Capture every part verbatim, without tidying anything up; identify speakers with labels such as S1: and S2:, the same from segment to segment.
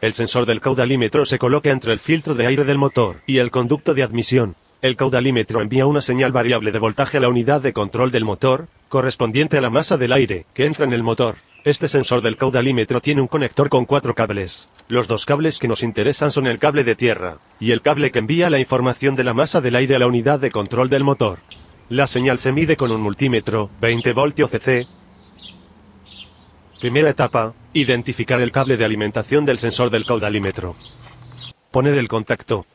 S1: El sensor del caudalímetro se coloca entre el filtro de aire del motor y el conducto de admisión. El caudalímetro envía una señal variable de voltaje a la unidad de control del motor, correspondiente a la masa del aire que entra en el motor. Este sensor del caudalímetro tiene un conector con cuatro cables. Los dos cables que nos interesan son el cable de tierra y el cable que envía la información de la masa del aire a la unidad de control del motor. La señal se mide con un multímetro, veinte voltios C C. Primera etapa, identificar el cable de alimentación del sensor del caudalímetro. Poner el contacto.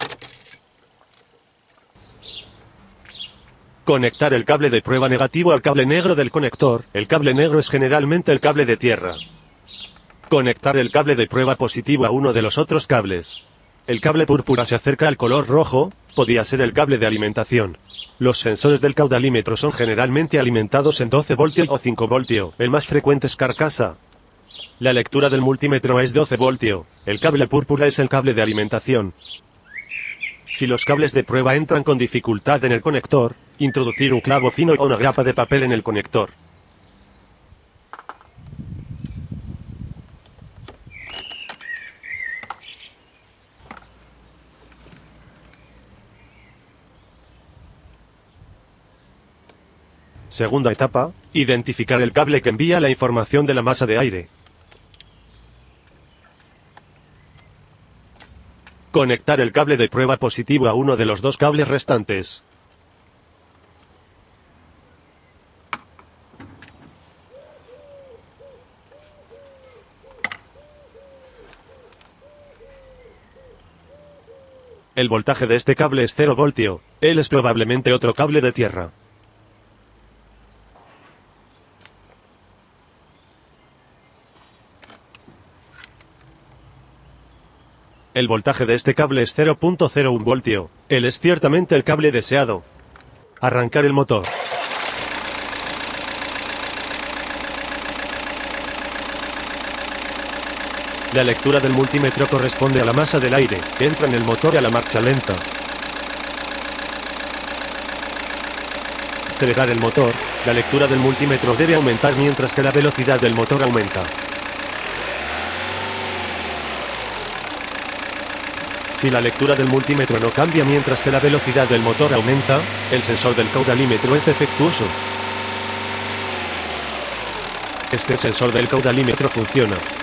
S1: Conectar el cable de prueba negativo al cable negro del conector. El cable negro es generalmente el cable de tierra. Conectar el cable de prueba positivo a uno de los otros cables. El cable púrpura se acerca al color rojo, podría ser el cable de alimentación. Los sensores del caudalímetro son generalmente alimentados en doce voltios o cinco voltios. El más frecuente es carcasa. La lectura del multímetro es doce voltios. El cable púrpura es el cable de alimentación. Si los cables de prueba entran con dificultad en el conector, introducir un clavo fino o una grapa de papel en el conector. Segunda etapa, identificar el cable que envía la información de la masa de aire. Conectar el cable de prueba positivo a uno de los dos cables restantes. El voltaje de este cable es cero voltios, él es probablemente otro cable de tierra. El voltaje de este cable es cero punto cero uno voltios, él es ciertamente el cable deseado. Arrancar el motor. La lectura del multímetro corresponde a la masa del aire que entra en el motor y a la marcha lenta. Acelerar el motor. La lectura del multímetro debe aumentar mientras que la velocidad del motor aumenta. Si la lectura del multímetro no cambia mientras que la velocidad del motor aumenta, el sensor del caudalímetro es defectuoso. Este sensor del caudalímetro funciona.